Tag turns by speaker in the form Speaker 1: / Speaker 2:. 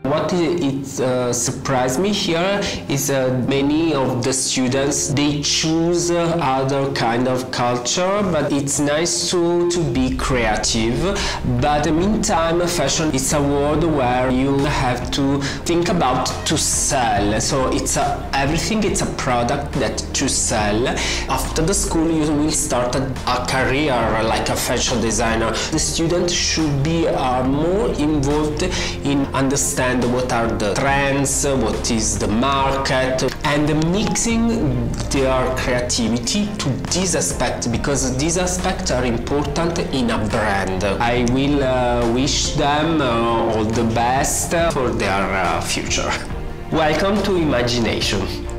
Speaker 1: What surprised me here is many of the students, they choose other kind of culture, but it's nice to be creative. But in the meantime, fashion is a world where you have to think about to sell. So it's everything, it's a product that to sell. After the school, you will start a career like a fashion designer. The student should be more involved in understand what are the trends, what is the market, and mixing their creativity to this aspect, because these aspects are important in a brand. I will wish them all the best for their future. Welcome to Imagination.